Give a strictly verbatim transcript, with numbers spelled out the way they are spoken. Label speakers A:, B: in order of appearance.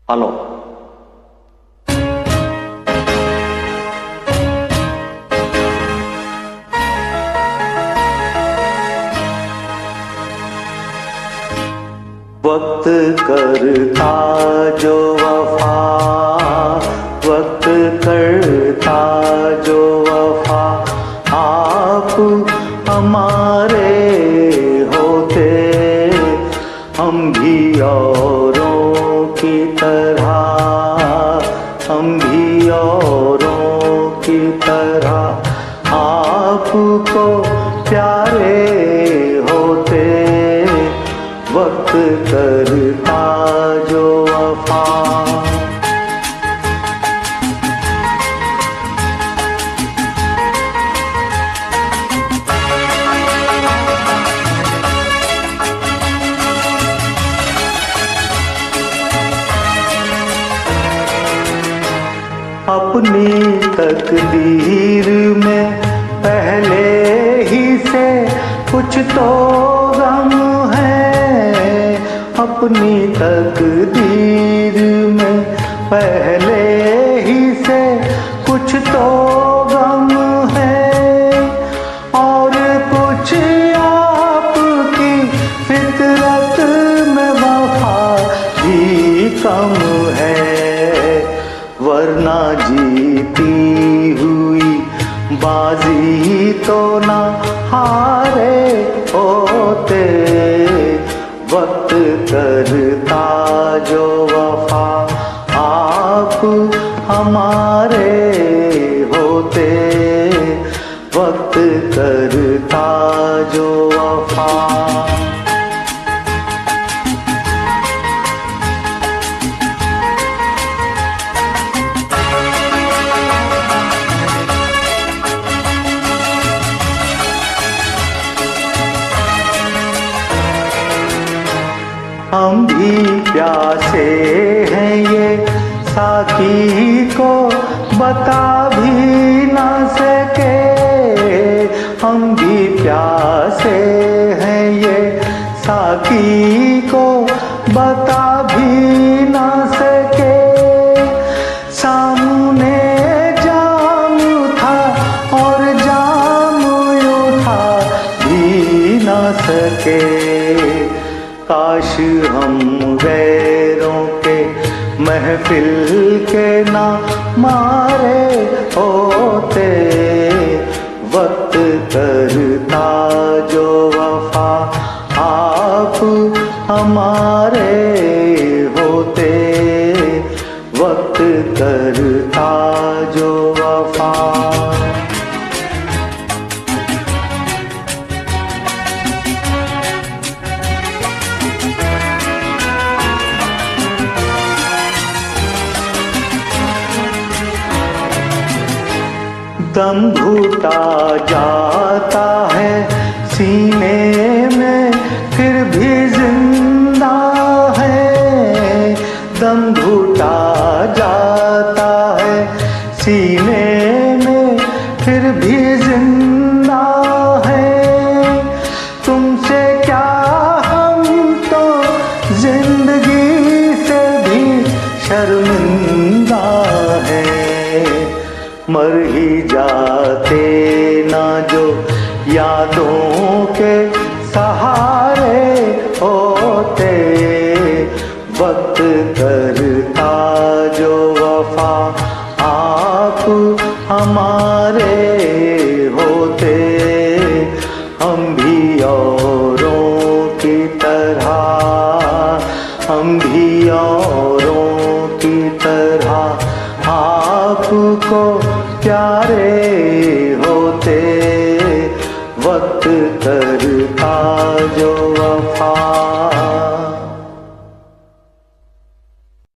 A: Hello. वक्त करता जो वफा, वक्त करता जो वफा, आप हमारे होते हम भी औरों की तरह, हम भी औरों की तरह आपको प्यारे होते। वक्त करता जो वफा। अपनी तकदीर में पहले ही से कुछ तो गम है, अपनी तकदीर में पहले ही से कुछ तो गम है, और कुछ आपकी फितरत में वफा भी कम है। वरना जीती हुई बाजी तो ना हारे होते। वक्त करता जो वफा, आप हमारे होते। वक्त करता जो वफा। हम भी प्यासे हैं ये साकी को बता भी ना सके, हम भी प्यासे हैं ये साकी को बता भी ना सके। सामने जाम था और जाम उठा भी ना सके। काश हम गैरों के महफिल के ना मारे होते। वक्त करता जो वफा, आप हमारे होते। वक्त करता जो वफा। दम घुटा जाता है सीने में फिर भी जिंदा है। दम घुटा जाता है सीने में फिर भी जिंदा है। तुमसे क्या हम तो जिंदगी से भी शर्मिंदा है। मर ही जाते ना जो यादों के सहारे होते। वक्त करता जो वफा, आप हमारे होते। हम भी औरों की तरह, हम भी औरों की तरह आपको प्यारे होते। वक्त करता जो वफा।